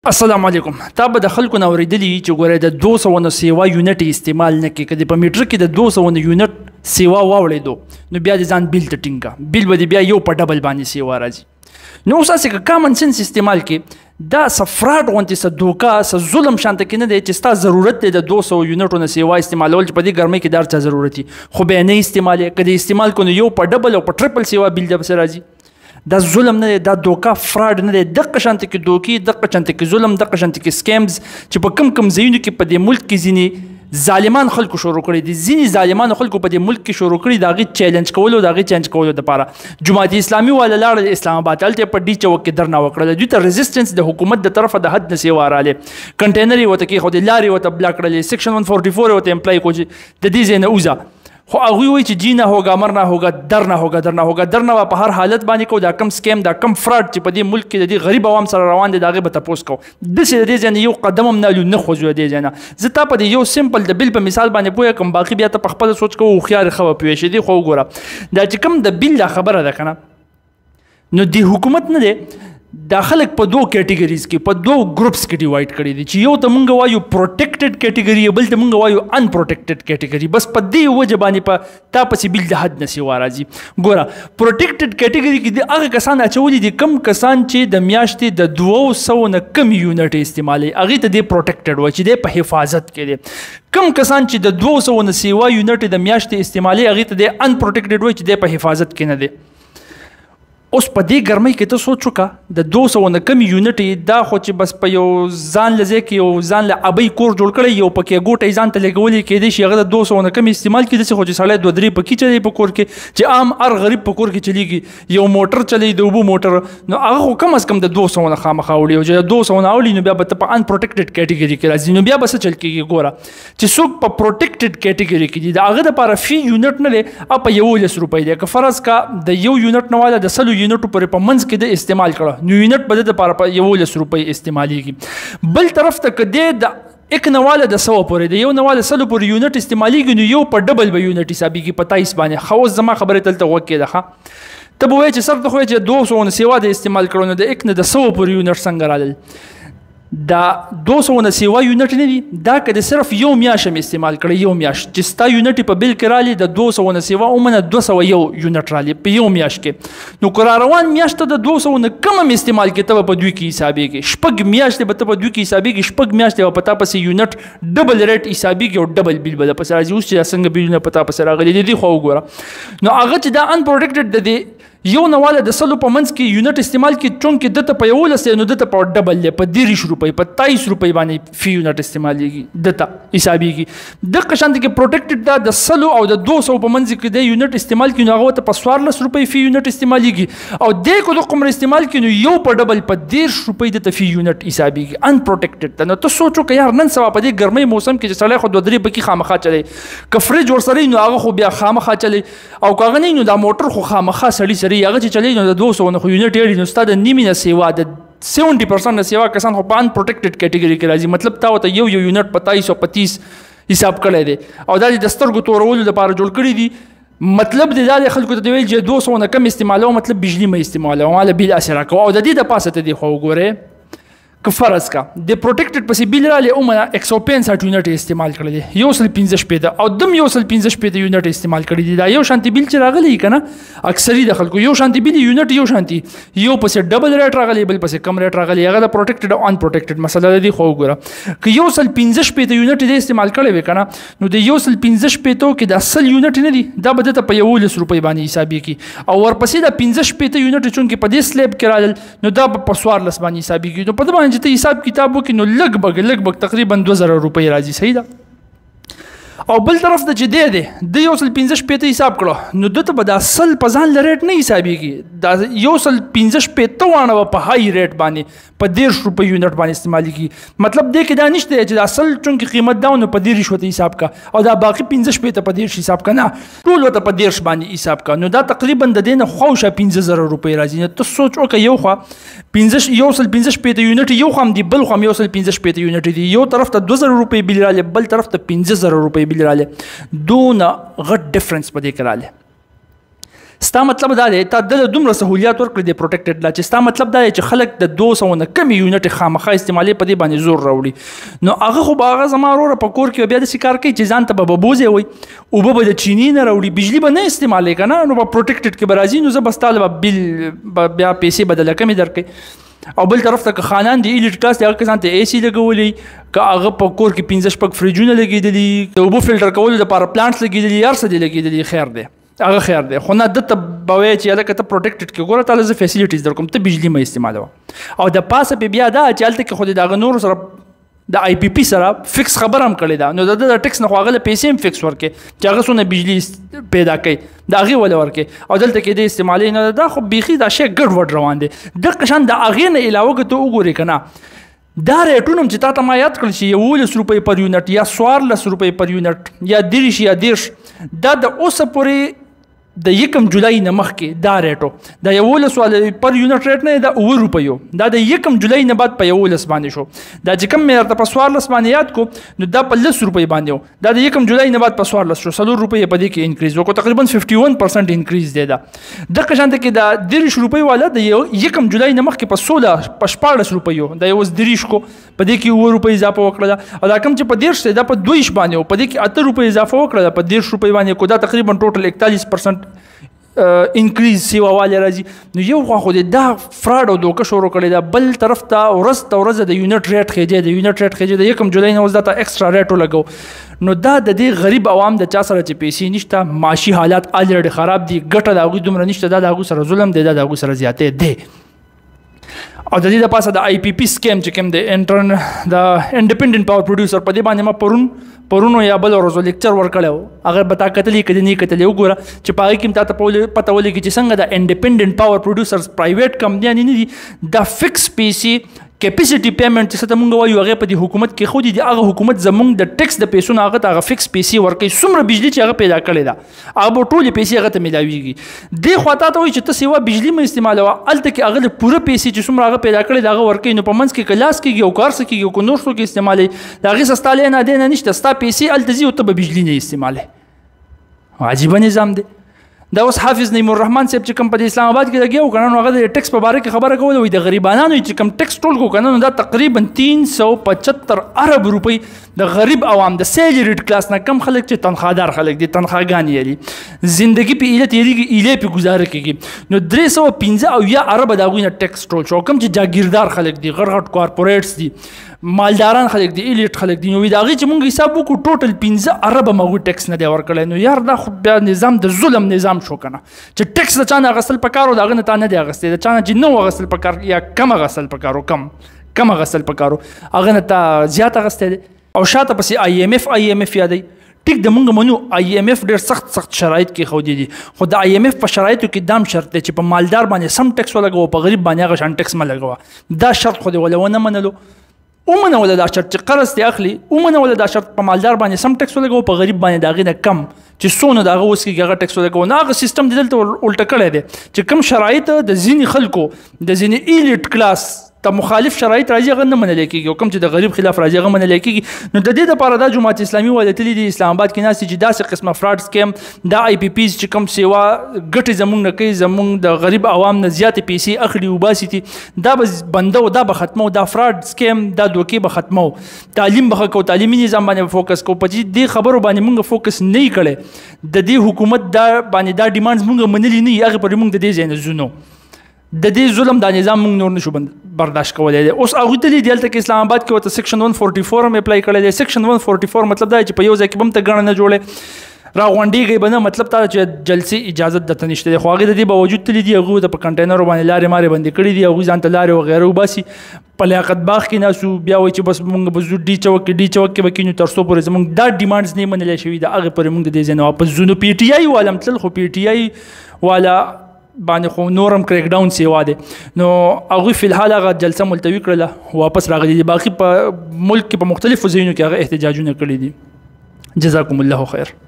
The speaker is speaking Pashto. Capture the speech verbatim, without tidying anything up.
السلام علیکم. تا به د خلکو نه اورېدلي چې ګوره د دوه سوه نه سیوا یونټ استعمال نه کړي. که د په میټر کې د دوه سوه نه یونټ سیوا واوړېدو نو بیا د ځان بیل ته ټینګ کړه. بیل به د بیا یو په ډبل باندې سیوا راځي. نو اوس هسې که کامن سنس استعمال کړي دا څه فراډ غوندې څه دوکه څه ظلم شانته کې نه دی چې ستا ضرورت دی د دوه سوه یونټو نه سیوا استعمالول چې په دې ګرمۍ کې دا هر چا ضرورت وي خو بیا نه استعمالوي. که د استعمال کړو نو یو په ډبل او په ټریپل سیوا بیل دپسې راځي. دا ظلم نه دی، دا دوکه فراډ نه دی. دغه شانته کې دوکې، دغه شانته کې ظلم، دغه شانته کې سکیمز چې په کم کم ځایونو کې په دې ملک کې ځینې ظالمان خلکو شروع کړي دي. ځینې ظالمانو خلکو په دې ملک کې شروع کړي د هغې چیلنج کولو د هغې چینج کولو دپاره. جماعت اسلامي والا لاړل اسلام آباد، هلته یې په ډي چوک کې درنه وکړله. دوی ته رزسټنس د حکومت د طرفه د حد نه سیوا رالې. کنټینر یې ورته کېښودې، لارې ورته بلاک کړلې، سیکشن ون فورټي فور یې ورته امپلای کړو چې د دې ځای نه وځه. خو هغوی وایي چې جی نه هوګا، مر نه هوګا، در نه هوګا، در نه هوګا. در نه به په هر حالت باندې کوو. دا کم سکیم، دا کم فراډ چې په دې ملک کې د دې غریب عوام سره روان دی د هغې به تپوس کوو. داسې د دې ځای نه یو قدم هم نه الو، نه خوځو د دې ځای نه. زه تا په دې یو سمپل د بیل په مثال باندې پوه کړم، باقي بیا ته په خپله سوچ کوو، هوښیار ښه به پوه شې. دې خو وګوره دا چې کوم د بیل دا خبره ده که نه، نو د حکومت نه دی دا خلک په دوه کیټګریز کې، په دوه ګروپس کې ډیوایډ کړي دي چې یو ته مونږ وایو پروټیکټډ کیټګري، بل ته مونږ وایو انپروټیکټډ کیټګري. بس په دې وجه باندې په تا پسې بیل د حد نه سیوا راځي. ګوره پروټیکټډ کیټګري کې د هغه کسان اچولي دي کم کسان چې د میاشتې د دوه سوه نه کم یونټ استعمالوي، هغې ته دې پروټیکټډ وایي چې دی په حفاظت کې دی. کم کسان چې د دوه سوه نه سیوا یونټ د میاشتې استعمالوي، هغې ته دی انپروټیکټډ وایي چې دی په حفاظت کې نه دی. اوس په دې ګرمۍ کې ته سوچ وکړه د دوه سوه نه کمې یونټ دا خو چې بس په یو ځان له ځای کې یو ځان له ابۍ کور جوړ کړی، یو پکې ګوټی ځان ته لګولی کېدی شي هغه د دوه سوه نه کمې استعمال کړي. داسې خو چې سړی دوه درې پکې چلی په کور کې چې عام هر غریب په کور کې چلیږي، یو موټر چلی د اوبو موټر، نو هغه خو کم از کم د دوه سوه نه خامخا وړي. او چې د دوه سوه نه اوړي نو بیا به ته په انپروټیکټډ کیټګري کې راځي. نو بیا به څه چل کېږي؟ ګوره چې څوک په پروټیکټډ کیټګري کې دي د هغه دپاره فی یونټ نه دی، هغه په یولس روپۍ دی. که فرض کا د یو یونټ نه والا د سلو یونټو پورې په منځ کې د استعمال کړه نو یونټ به د دپاره په یولس روپۍ استعمالیږي. بل طرف ته که دی د یک نواله د سوه پورې د یو نواله سلو پورې یونټ استعمالیږي نو یو په ډبل به یونټ حسابیږي په تایس باندې. خو اوس زما خبرې تلته غوږ کېده ښه، ته به وایې چې سر ته خو یې چې دوه سوه نه سیوا د استعمال کړو نو د یک نه د سوه پورې یونټ څنګه رالل؟ دا دوه سوه نه سیوا یونټ نه دي، دا که د صرف یو میاشت هم استعمال کړی، یو میاشت چې ستا یونټ په بیل کې رالي د دوه سوه نه سیوا عموماً دوه سوه یو یونټ رالي په یو میاشت کې. نو که را روان میاشت ته د دوه سوه نه کم هم استعمال کړي ته به په دوی کې حسابېږي. شپږ میاشتې به ته په دوی کې حسابېږي، شپږ میاشتې به په تا پسې یونټ ډبل ریټ حسابېږي او ډبل بیل به درپسې راځي. اوس چې دا څنګه بیلونه په تا پسې راغلي دي خو وګوره. نو هغه چې دا انپروټیکټډ د دې یو نواله د سلو په منځ کې یونټ استعمال کړي چونکې دته په یولس دی نو دته په ډبل دی، په دېرش روپۍ په تایس روپۍ باندې فی یونټ استعمالیږي، دته حسابېږي. دغه شانته کې پروټیکټډ دا د سلو او د دوه سوو په منځ کې دی یونټ استعمال کړي نو هغه ته په څوارلس روپۍ فی یونټ استعمالیږي. او دی که د قمر استعمال کړي نو یو په ډبل په دېرش روپۍ دته فی یونټ حسابېږي. انپروټیکټډ ده. نو ته سوچ وکړه یار نن سبا په دې ګرمۍ موسم کې چې سړی خو دوه درې پکې خامخا چلی، که فرج ورسره نو هغه خو بیا خامخا چلی، او که هغه نه نو دا موټر خو خامخا سړي سړي هغه چې چلی نو دوه سوه نه خو یونټ اړي نو ستا د نیمې نه سیوا د سیونټي پرسنټ نه سیوا کسان خو په انپروټیکټډ کیټګري کې راځي. مطلب تا ورته یو یو یونټ په تایس او په تیس حساب کړی دی او دا د سترګو تورولو لپاره جوړ کړي دي. مطلب دی دا د خلکو ته ویل چې دوه سوه نه کم استعمالوه، مطلب بجلي مه استعمالوه، ماله بیل هسې راکوه. او د دې د پاسه ته دی خو وګورې که فرض کا د پروټیکټډ پسې بیل رالی عموماً یک سوه پنځه یونټ استعمال کړی دی، یو سل پنځه شپېته او دم یو سل پنځه شپېته یونټ استعمال کړی دی. دا یو شانتي بیل چې راغلی که نه اکثري د خلکو یو شانتي بیل یونټ یو شانتي، یو پسې ډبل ریټ راغلی بل پسې کم ریټ راغلی، هغه د پروټیکټډ او انپروټیکټډ مسله ده. دی خو وګوره که یو سل پنځه شپېته یونټ دی استعمال کړی وي که نه نو د یو سل پنځه شپېتو کې دا سل یونټ نه دي، دا به دته په یولس روپۍ باندې حسابېږي. او ورپسې دا پنځه شپېته یونټ چونکې په دې سلیب کې رالل نو دا به په څوارلس باندې حسابېږي. نو په دې باندې چې ته حساب کتاب وکړي نو لږ بګ لږ بګ تقریبا دوه زره روپۍ راځي. صحیح ده. او بل طرف ته چې دی دی د یو سل پنځه شپېته حساب کړو نو دته به دا سل په ځان له ریټ نه حسابېږي، دا یو سل پنځه شپېته واڼه به په هاي ریټ باندې په دېرش روپۍ یونټ باندې استعمالیږي. مطلب دی کې دا نشته چې دا اصل چونکې قیمت دا نو په دېرش ورته حساب کا او دا باقي پنځه شپېته په دېرش حساب کا، نه ټول ورته په دېرش باندې حساب کا. نو دا تقریبا د دې نه خواوشا پنځه زره روپۍ راځي. نو ته سوچ وکړه یو خوا پنځه یو سل پنځه شپېته یونټ یو خوا هم دي، بل خوا هم یو سل پنځه شپېته یونټ دي. یو طرف ته دوه زره روپۍ بیل رالی، بل طرف ته پنځه زره روپۍ بیل رالی. دونه غټ ډفرنس په دې کې رالی. ستا مطلب دا دی تا دله دومره سهولیات ورکړي د پروټیکټډ لا چې ستا مطلب دا دی چې خلک د دوه سوه نه کمې یونټ خامخا استعمالي په دې باندې زور راوړي نو هغه خو به هغه زما وروره په کور کې بیا داسې کار کوي چې ځان ته به ببوزې وایي اوبه به د چیني نه راوړي بجلي به نه استعمالوي که نه نو به پروټیکټډ کې به راځي نو زه به ستا له به بل بیا پیسې به دله کمې درکوي او بل طرف ته که خانان د ایلیټ کلاس دی هغه کسان ته اے سی لګولی که هغه په کور کې پنځه شپږ فریجونه لګېدلي د اوبو فلټر کولو دپاره پلانټس لګېدلي هر څه دې لګېدلي خیر دی هغه خیر دی خو نه ده ته به وایې چې هلکه ته پروټیکټډ کې ګوره تا له زه فیسیلیټیز در کوم ته بجلي مه استعمالوه او د پاسه پې بیا دا چې هلته کې خو د هغه نورو سره د آی پی پی سره فکس خبره هم کړې ده نو د ده د ټکس نه خو هغه له پیسې هم فکس ورکړي چې هغه څونه بجلي پیدا کوي د هغې وله ورکړي او دلته کې د استعمالي نه دا خو بیخي دا شی ګډ وډ روان دی دغه شان د هغې نه علاوه که ته وګورې که نه دا ریټونه هم چې تا ته ما یاد کړل چې یولس روپۍ پر یونټ یا څوارلس روپۍ پر یونټ یا دېرش یا دېرش دا د اوسه پورې د یکم جولای نه مخکې دا ریټو د یولس والا پر یونټ ریټ نه دا اوه روپیو دا د یکم جولای نه بعد په یولس باندې شو دا چې کوم مې درته په څوارلس باندې یاد کو نو دا په لس روپۍ باندې و دا د یکم جولای نه بعد په څوارلس شو څلور روپۍ په دې کې انکریز وکړو تقریبا ففټي ون پرسنټ انکریز دی دا دغه شانته کې دا دېرش روپۍ والا د یکم جولای نه مخکې په سوله په شپاړلس روپیو دا یې اوس دېرش کو په دې کې اوه روپۍ اضافه وکړله او دا کوم چې په دېرش دی دا په دوه ویشت باندې و په دې کې اته روپۍ اضافه وکړله په دېرش روپۍ باندې کو دا تقریبا ټوټل اکتالیس پرسنټ انکریز سیوا والی راځي نو یو خوا خو د دا فراډ او دوکه شروع کړی دا بل طرف ته ورځ ته ورځ د یونټ ریټ خېجی د یونټ ریټ خېجی د یکم جولای نه اوس دا ته ایکسټرا ریټ ولګو نو دا د دې غریب عوام د چا سره چې پیسې نشته معاشي حالات الریډي خراب دي ګټه د هغوی دومره نشته دا د هغوی سره ظلم دی دا د هغوی سره زیاتې دی او د دې دپاسه د آی پی پی سکیم چې کوم د انټرن د انډیپینډنټ پاور پروډیوسر په دې باندې ما پرون پرونو یا بل ورځو لیکچر ورکړی و هغه به تا کتلي که دې نه کتلې وګوره چې په هغې کې هم تا ته پته ولګي چې څنګه د انډیپینډنټ پاور پروډیوسرز پرایویټ کمپنیانې نه دي دا فکس پیسې کیپیسټي پیمنټ چې څه ته مونږ وایو هغې په دې حکومت کې خو دي د هغه حکومت زمونږ د ټکس د پیسو نه هغه ته هغه فکس پیسې ورکوي څومره بجلي چې هغه پیدا کړې ده هغه به ټولې پیسې هغه ته میلاویږي دې خوا تا ته وایي چې ته سیوا بجلي مه استعمالوه هلته کې هغه د پوره پیسې چې څومره هغه پیدا کړې ده هغه ورکوي نو په منځ کې که لاس کېږي او کار څه کېږي او که نور څوک استعمالوي د هغې څه ستا لینا دینا نشته ستا پیسې هلته ځي او ته به بجلي نه استعمالوي عجیبه نظام دی دا اوس حافظ نعیم الرحمن صاحب چې کوم په اسلام آباد کې لګیا و که نه نو هغه د ټکس په باره کې خبره کوله وایي د غریبانانو چې کوم ټکس ټول کو که نه نو دا تقریبا تین سو پچهتر ارب روپۍ د غریب عوام د سیلریډ کلاس نه کم خلک چې تنخوادار خلک دي تنخواګانې لري زندگی په ایله تېرېږي ایلې پې ګزاره کېږي نو درې سوه پنځه اویا اربه د هغوی نه ټکس ټول شو کوم چې جاګیردار خلک دي غټ غټ کارپوریټس دي مالداران خلک دي ایلیټ خلک دي نو وایي د هغې چې مونږ حساب وکړو ټوټل پنځه اربه هغوی ټکس نه دی ورکړی نو یار دا خو بیا نظام د ظلم نظام شو که نه چې ټکس د چا نه اخیستل پکار و د هغه نه تا نه دی اخیستی د چا نه چې نه و اخیستل پکار یا کم اخیستل پکار و کم کم اخیستل پکار و هغه نه تا زیات اخیستی دی او شاته پسې آی ایم ایف آی ایم ایف یادوي ټیک د مونږ منو آی ایم ایف ډېر سخت سخت شرایط کې ښودي دي خو د آی ایم ایف په شرایطو کې دا هم شرط دی چې په مالدار باندې سم ټکس ولګوه په غریب باندې هغه شان ټکس مه لګوه دا شرط خو دې ولې ونه منلو ومنوله دا شرط چې قرض دې اخلي ومنوله دا شرط په مالدار باندې سم ټکس ولګوه په غریب باندې د هغې نه کم چې څونه د هغه اوس کېږي هغه ټکس ولګوه نو هغه سیستم دې دلته الټه کړی دی چې کوم شرایط د ځینې خلکو د ځینې ایلیټ کلاس ته مخالف شرایط راځي هغه نه منلی کېږي او کوم چې د غریب خلاف راځي هغه منلی کېږي نو د دې دپاره دا جماعت اسلامي والتلي دي اسلام آباد کې ناستې چې داسې قسمه فراډ سکیم دا آی پی پیز چې کوم سیوا ګټې زموږ نه کوي زموږ د غریب عوام نه زیاتې پیسې اخلي وباسي دي دا به بنده و دا به ختمو دا فراډ سکیم دا دوکې به ختمو تعلیم به ښه کوو تعلیمي نظام باندې به فوکس کوو په دې خبرو باندې موږ فوکس نه یې کړی د دې حکومت دا باندې دا ډیمانډز موږ منلي نه یي هغې پورې موږ د دې ځای نه ځو نو د دې ظلم دا نظام موږ نور نشو برداشت کولی دی اوس هغوی ته دي هلته کې اسلام آباد کې ورته سیکشن ون فورټي فور هم اپلای کړی دی سیکشن ون فورټي فور مطلب دا چې په یو ځای کې به هم ته ګڼه نه جوړې راغونډېږئ به نه مطلب دا چې جلسې اجازت درته نشته دی خو هغې د دې باوجود تللي دي هغوی ته په کنټینرو باندې لارې مارې بندې کړي دي هغوی ځان ته لارې وغیره وباسي په لیاقت باغ کې ناسو بیا وایي چې بس مونږ به ځو ډي چوک کې ډي چوک کې به کینو تر څو پورې زموږ دا ډیمانډز نه منلی شوي د هغې پورې مونږ د دې ځای نه واپس ځو نو پی ټي آی والا هم تلل خو پی ټي آی والا باندې خو نورم کریک ډاون سیوا دی نو هغوی فی الحال هغه جلسه ملتوي کړله واپس راغلي دي باقي په ملک کې په مختلفو ځایونو کې هغه احتجاجونه کړي دي جزاکم الله خیر